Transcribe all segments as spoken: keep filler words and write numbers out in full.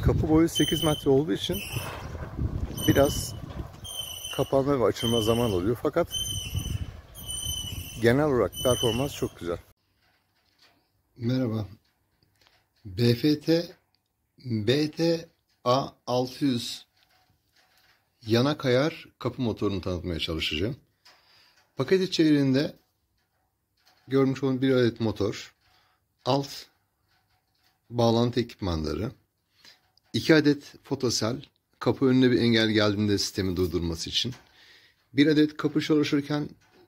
kapı boyu sekiz metre olduğu için biraz kapanma ve açılma zaman oluyor. Fakat genel olarak performans çok güzel. Merhaba. B F T B T A altı yüz yana kayar kapı motorunu tanıtmaya çalışacağım. Paket içeriğinde görmüş olduğunuz bir adet motor, alt bağlantı ekipmanları, iki adet fotosel, kapı önüne bir engel geldiğinde sistemi durdurması için, bir adet kapı çalışırken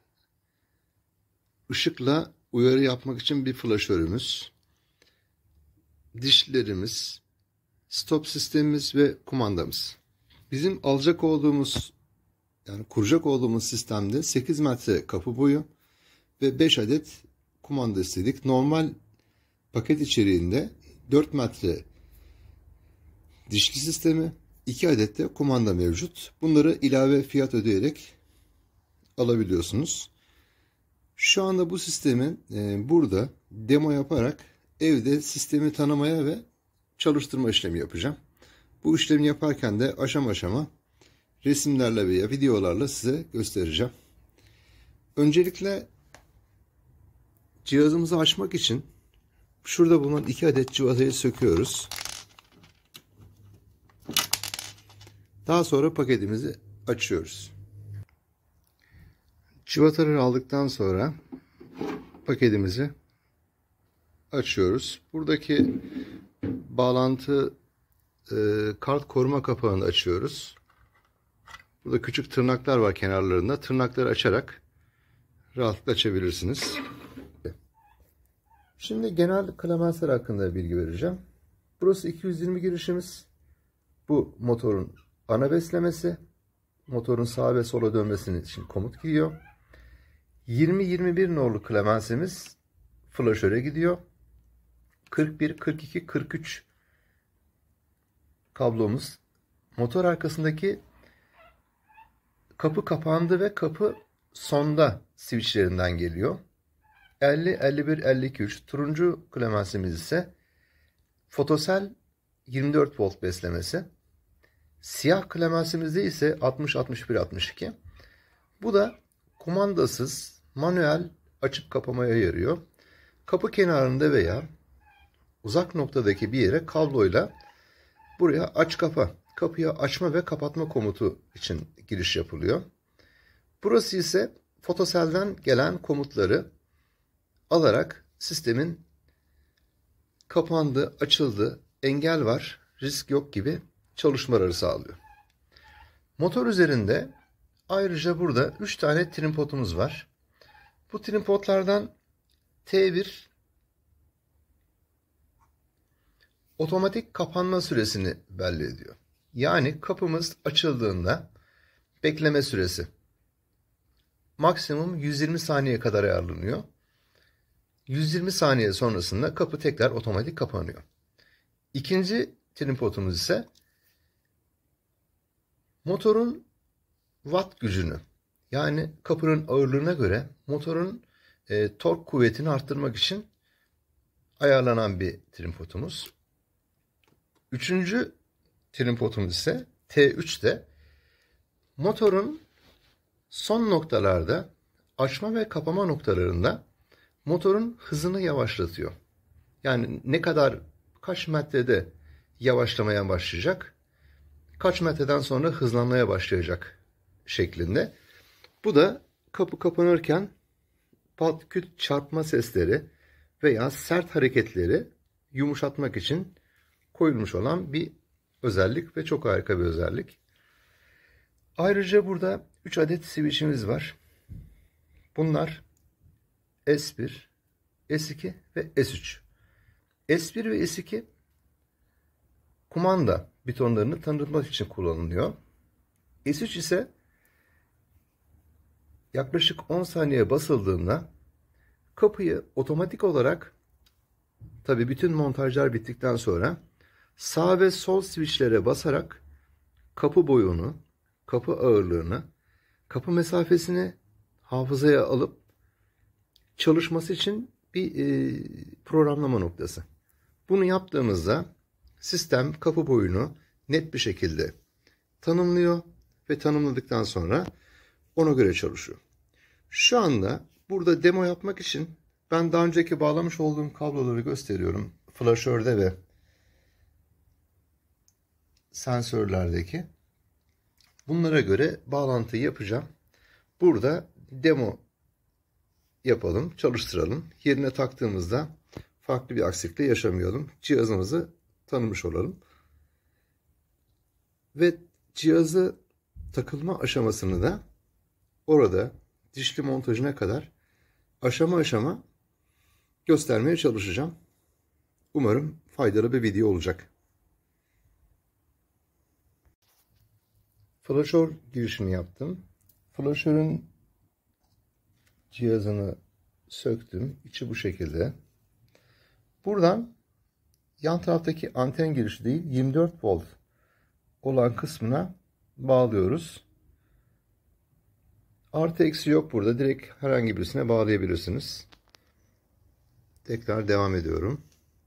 ışıkla uyarı yapmak için bir flaşörümüz, dişlilerimiz, stop sistemimiz ve kumandamız. Bizim alacak olduğumuz, yani kuracak olduğumuz sistemde sekiz metre kapı boyu ve beş adet kumanda istedik. Normal paket içeriğinde dört metre dişli sistemi, iki adet de kumanda mevcut. Bunları ilave fiyat ödeyerek alabiliyorsunuz. Şu anda bu sistemi e, burada demo yaparak evde sistemi tanımaya ve çalıştırma işlemi yapacağım. Bu işlemi yaparken de aşama aşama resimlerle veya videolarla size göstereceğim. Öncelikle cihazımızı açmak için şurada bulunan iki adet civatayı söküyoruz. Daha sonra paketimizi açıyoruz. Civataları aldıktan sonra paketimizi açıyoruz. Buradaki bağlantı e, kart koruma kapağını açıyoruz. Burada küçük tırnaklar var kenarlarında. Tırnakları açarak rahatlıkla açabilirsiniz. Şimdi genel klemensler hakkında bilgi vereceğim. Burası iki yüz yirmi girişimiz. Bu motorun ana beslemesi. Motorun sağa ve sola dönmesinin için komut giyiyor. yirmi yirmi bir nolu klemensimiz flaşöre gidiyor. kırk bir, kırk iki, kırk üç kablomuz motor arkasındaki kapı kapandı ve kapı sonda switchlerinden geliyor. elli, elli bir, elli iki, üç turuncu klemensimiz ise fotosel yirmi dört volt beslemesi. Siyah klemensimizde ise altmış, altmış bir, altmış iki. Bu da kumandasız manuel açıp kapamaya yarıyor. Kapı kenarında veya uzak noktadaki bir yere kabloyla buraya aç kapa, kapıyı açma ve kapatma komutu için giriş yapılıyor. Burası ise fotoselden gelen komutları alarak sistemin kapandı, açıldı, engel var, risk yok gibi çalışmaları sağlıyor. Motor üzerinde ayrıca burada üç tane trim potumuz var. Bu trim potlardan T bir otomatik kapanma süresini belli ediyor. Yani kapımız açıldığında bekleme süresi maksimum yüz yirmi saniye kadar ayarlanıyor. yüz yirmi saniye sonrasında kapı tekrar otomatik kapanıyor. İkinci trim potumuz ise motorun watt gücünü, yani kapının ağırlığına göre motorun e, tork kuvvetini arttırmak için ayarlanan bir trim potumuz. Üçüncü trim potumuz ise T üç'te motorun son noktalarda açma ve kapama noktalarında motorun hızını yavaşlatıyor. Yani ne kadar, kaç metrede yavaşlamaya başlayacak, kaç metreden sonra hızlanmaya başlayacak şeklinde. Bu da kapı kapanırken pat küt çarpma sesleri veya sert hareketleri yumuşatmak için koyulmuş olan bir özellik ve çok harika bir özellik. Ayrıca burada üç adet switch'imiz var. Bunlar S bir, S iki ve S üç. S bir ve S iki kumanda butonlarını tanıtmak için kullanılıyor. S üç ise yaklaşık on saniye basıldığında kapıyı otomatik olarak, tabi bütün montajlar bittikten sonra, sağ ve sol switchlere basarak kapı boyunu, kapı ağırlığını, kapı mesafesini hafızaya alıp çalışması için bir e, programlama noktası. Bunu yaptığımızda sistem kapı boyunu net bir şekilde tanımlıyor ve tanımladıktan sonra ona göre çalışıyor. Şu anda burada demo yapmak için ben daha önceki bağlamış olduğum kabloları gösteriyorum. Flaşörde ve sensörlerdeki. Bunlara göre bağlantıyı yapacağım. Burada demo yapalım, çalıştıralım. Yerine taktığımızda farklı bir aksilikle yaşamayalım. Cihazımızı tanımış olalım. Ve cihazı takılma aşamasını da orada dişli montajına kadar aşama aşama göstermeye çalışacağım. Umarım faydalı bir video olacak. Flaşör girişini yaptım. Flaşörün cihazını söktüm. İçi bu şekilde. Buradan yan taraftaki anten girişi değil, yirmi dört volt olan kısmına bağlıyoruz. Artı eksi yok burada. Direkt herhangi birisine bağlayabilirsiniz. Tekrar devam ediyorum.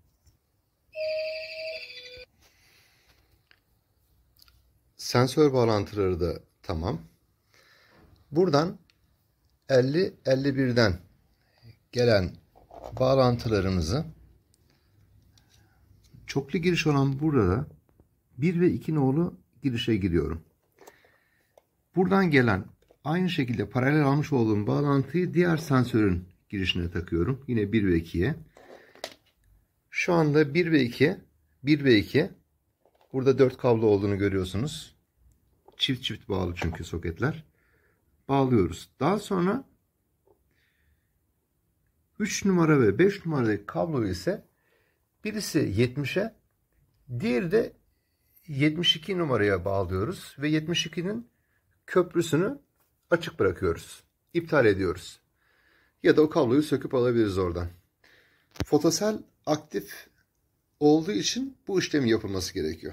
Sensör bağlantıları da tamam. Buradan elli elli birden gelen bağlantılarımızı çoklu giriş olan burada bir ve iki nolu girişe giriyorum. Buradan gelen aynı şekilde paralel almış olduğum bağlantıyı diğer sensörün girişine takıyorum. Yine bir ve ikiye. Şu anda bir ve iki, bir ve iki. Burada dört kablo olduğunu görüyorsunuz. Çift çift bağlı çünkü soketler. Bağlıyoruz. Daha sonra üç numara ve beş numaradaki kabloyu ise birisi yetmişe, diğeri de yetmiş iki numaraya bağlıyoruz ve yetmiş ikinin köprüsünü açık bırakıyoruz. İptal ediyoruz. Ya da o kabloyu söküp alabiliriz oradan. Fotosel aktif olduğu için bu işlemi yapılması gerekiyor.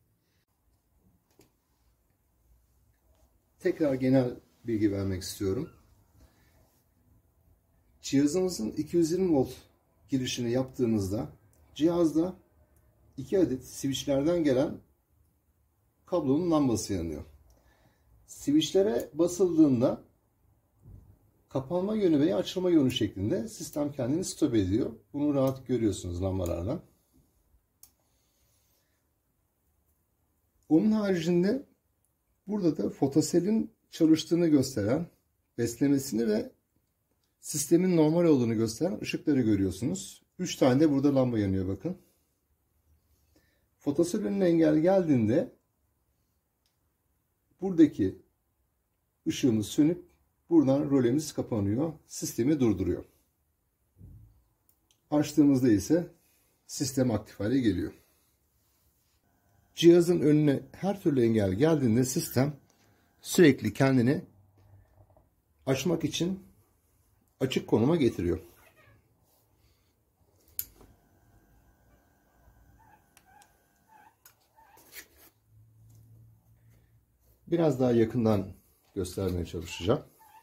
Tekrar genel bilgi vermek istiyorum. Cihazımızın iki yüz yirmi volt girişini yaptığımızda cihazda iki adet switchlerden gelen kablonun lambası yanıyor. Switchlere basıldığında kapanma yönü veya açılma yönü şeklinde sistem kendini stop ediyor. Bunu rahat görüyorsunuz lambalardan. Onun haricinde burada da fotoselin çalıştığını gösteren, beslemesini ve sistemin normal olduğunu gösteren ışıkları görüyorsunuz. üç tane de burada lamba yanıyor bakın. Fotosel önüne engel geldiğinde buradaki ışığımız sönüp buradan rolemiz kapanıyor. Sistemi durduruyor. Açtığımızda ise sistem aktif hale geliyor. Cihazın önüne her türlü engel geldiğinde sistem sürekli kendini açmak için açık konuma getiriyor. Biraz daha yakından göstermeye çalışacağım.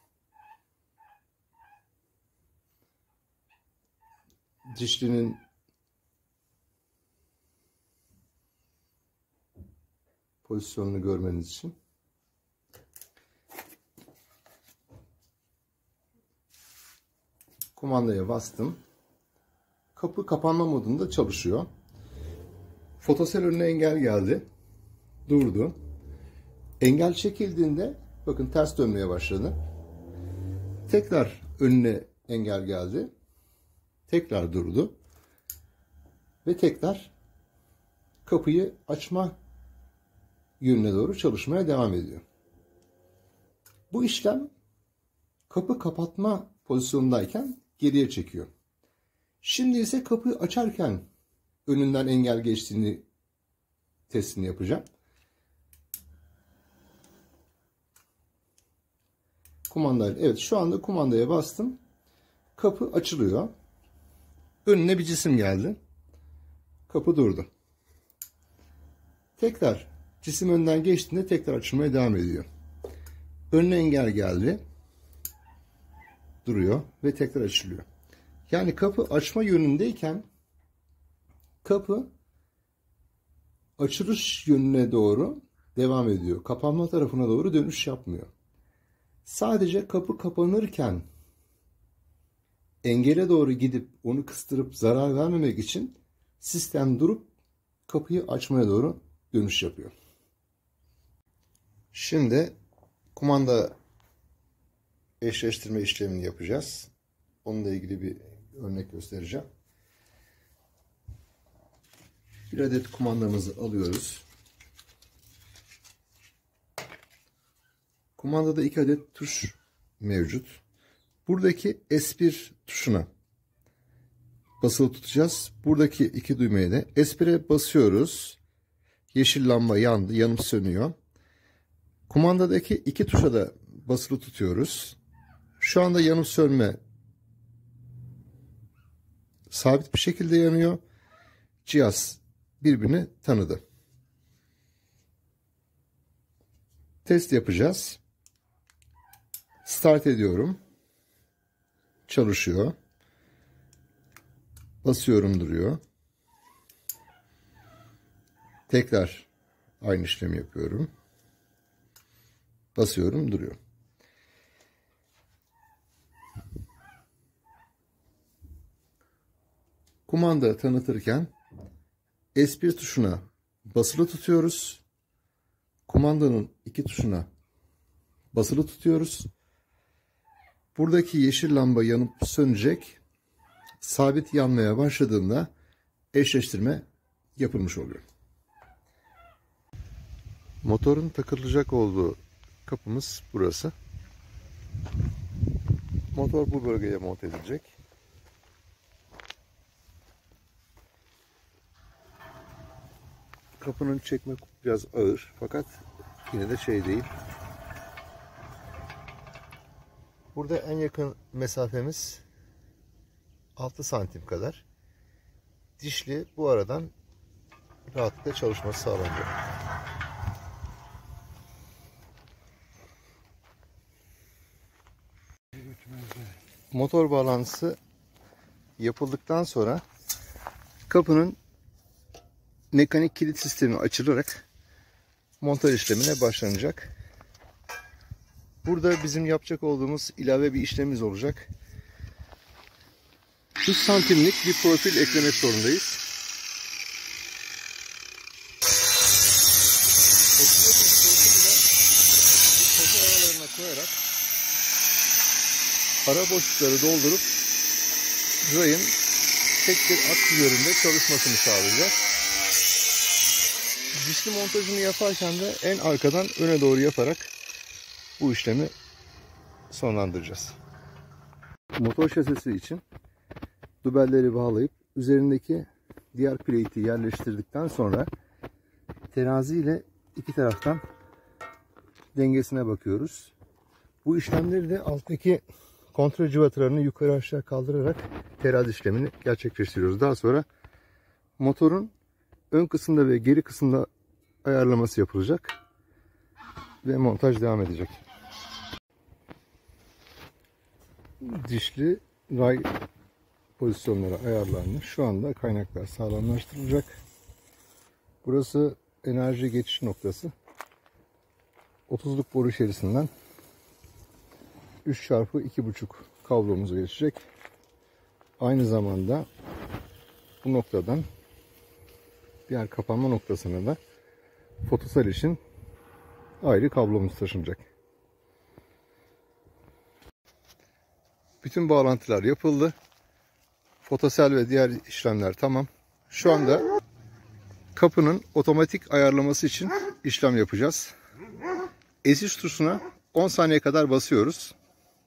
Dişlinin pozisyonunu görmeniz için. Kumandaya bastım. Kapı kapanma modunda çalışıyor. Fotosel önüne engel geldi. Durdu. Engel çekildiğinde bakın ters dönmeye başladı. Tekrar önüne engel geldi. Tekrar durdu. Ve tekrar kapıyı açma yönüne doğru çalışmaya devam ediyor. Bu işlem kapı kapatma pozisyonundayken geriye çekiyor. Şimdi ise kapıyı açarken önünden engel geçtiğini testini yapacağım. Kumandayla, evet şu anda kumandaya bastım. Kapı açılıyor. Önüne bir cisim geldi. Kapı durdu. Tekrar cisim önden geçtiğinde tekrar açılmaya devam ediyor. Önüne engel geldi. Duruyor ve tekrar açılıyor. Yani kapı açma yönündeyken kapı açılış yönüne doğru devam ediyor. Kapanma tarafına doğru dönüş yapmıyor. Sadece kapı kapanırken engele doğru gidip onu kıstırıp zarar vermemek için sistem durup kapıyı açmaya doğru dönüş yapıyor. Şimdi kumanda eşleştirme işlemini yapacağız. Onunla ilgili bir örnek göstereceğim. Bir adet kumandamızı alıyoruz. Kumandada iki adet tuş mevcut. Buradaki S bir tuşuna basılı tutacağız. Buradaki iki düğmeye de S bir'e basıyoruz. Yeşil lamba yandı, yanıp sönüyor. Kumandadaki iki tuşa da basılı tutuyoruz. Şu anda yanıp sönme sabit bir şekilde yanıyor. Cihaz birbirini tanıdı. Test yapacağız. Start ediyorum. Çalışıyor. Basıyorum, duruyor. Tekrar aynı işlemi yapıyorum. Basıyorum, duruyor. Kumanda tanıtırken S bir tuşuna basılı tutuyoruz. Kumandanın iki tuşuna basılı tutuyoruz. Buradaki yeşil lamba yanıp sönecek. Sabit yanmaya başladığında eşleştirme yapılmış oluyor. Motorun takılacak olduğu kapımız burası. Motor bu bölgeye monte edilecek. Kapının çekme biraz ağır fakat yine de şey değil. Burada en yakın mesafemiz altı santim kadar. Dişli bu aradan rahatlıkla çalışması sağlanacak. Motor bağlantısı yapıldıktan sonra kapının mekanik kilit sistemi açılarak montaj işlemine başlanacak. Burada bizim yapacak olduğumuz ilave bir işlemimiz olacak. üç santimlik bir profil eklemek zorundayız. Foto aralarına koyarak ara boşlukları doldurup rayın tek bir aks üzerinde çalışmasını sağlayacağız. Dişli montajını yaparken de en arkadan öne doğru yaparak bu işlemi sonlandıracağız. Motor şasisi için dubelleri bağlayıp üzerindeki diğer plate'i yerleştirdikten sonra terazi ile iki taraftan dengesine bakıyoruz. Bu işlemleri de alttaki kontrol cıvatalarını yukarı aşağı kaldırarak terazi işlemini gerçekleştiriyoruz. Daha sonra motorun ön kısımda ve geri kısımda ayarlaması yapılacak ve montaj devam edecek. Dişli ray pozisyonları ayarlanmış. Şu anda kaynaklar sağlamlaştırılacak. Burası enerji geçiş noktası. otuzluk boru içerisinden üç çarpı iki buçuk kablomuz geçecek. Aynı zamanda bu noktadan diğer kapanma noktasına da fotosel için ayrı kablomuz taşınacak. Bütün bağlantılar yapıldı. Fotosel ve diğer işlemler tamam. Şu anda kapının otomatik ayarlaması için işlem yapacağız. S üç tuşuna on saniye kadar basıyoruz.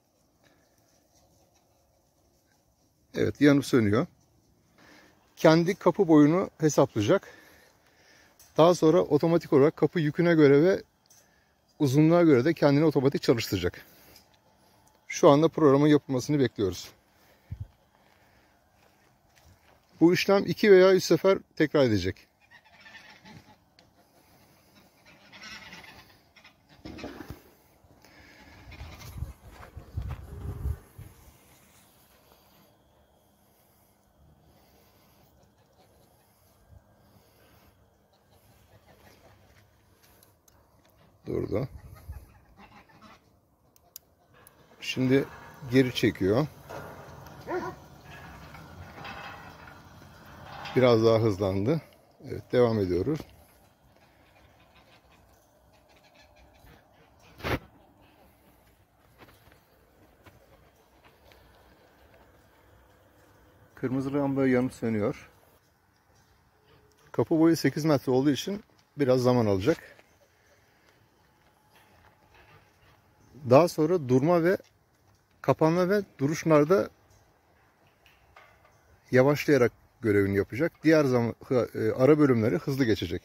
Evet, yanıp sönüyor. Kendi kapı boyunu hesaplayacak. Daha sonra otomatik olarak kapı yüküne göre ve uzunluğa göre de kendini otomatik çalıştıracak. Şu anda programın yapılmasını bekliyoruz. Bu işlem iki veya üç sefer tekrar edecek. Durdu. Şimdi geri çekiyor. Biraz daha hızlandı. Evet, devam ediyoruz. Kırmızı lamba yanıp sönüyor. Kapı boyu sekiz metre olduğu için biraz zaman alacak. Daha sonra durma ve kapanma ve duruşlarda yavaşlayarak görevini yapacak. Diğer zaman ara bölümleri hızlı geçecek.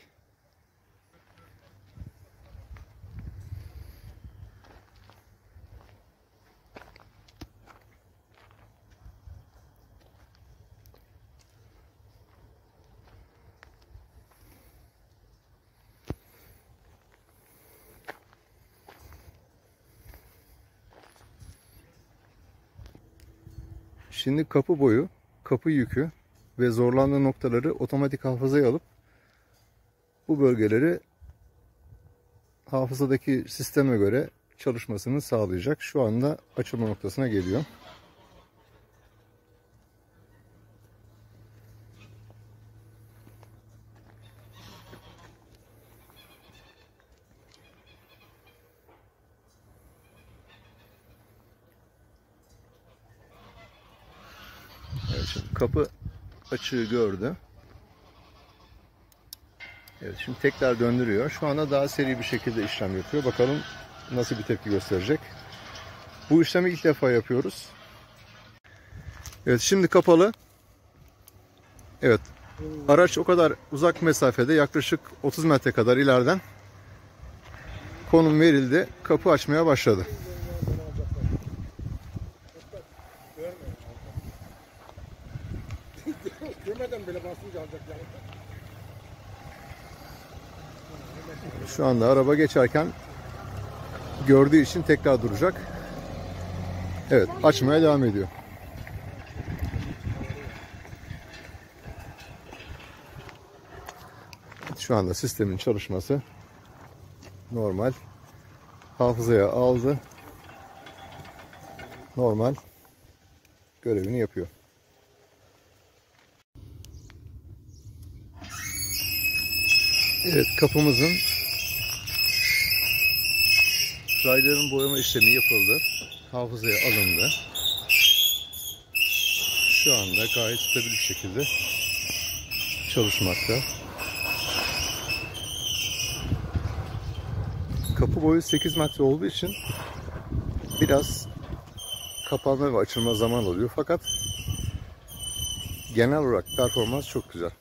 Şimdi kapı boyu, kapı yükü ve zorlandığı noktaları otomatik hafızaya alıp bu bölgeleri hafızadaki sisteme göre çalışmasını sağlayacak. Şu anda açılma noktasına geliyor. Evet, şimdi kapı açığı gördü. Evet, şimdi tekrar döndürüyor. Şu anda daha seri bir şekilde işlem yapıyor. Bakalım nasıl bir tepki gösterecek. Bu işlemi ilk defa yapıyoruz. Evet, şimdi kapalı. Evet, araç o kadar uzak mesafede, yaklaşık otuz metre kadar ileriden konum verildi. Kapı açmaya başladı. Şu anda araba geçerken gördüğü için tekrar duracak. Evet, açmaya devam ediyor. Şu anda sistemin çalışması normal. Hafızaya aldı. Normal görevini yapıyor. Evet, kapımızın rayların boyama işlemi yapıldı. Hafızaya alındı. Şu anda gayet stabil bir şekilde çalışmakta. Kapı boyu sekiz metre olduğu için biraz kapanma ve açılma zaman alıyor. Fakat genel olarak performans çok güzel.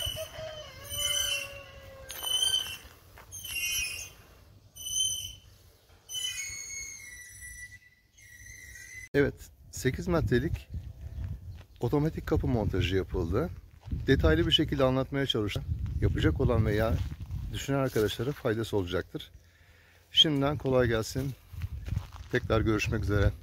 Evet, sekiz metrelik otomatik kapı montajı yapıldı. Detaylı bir şekilde anlatmaya çalıştım. Yapacak olan veya düşünen arkadaşlara faydası olacaktır. Şimdiden kolay gelsin. Tekrar görüşmek üzere.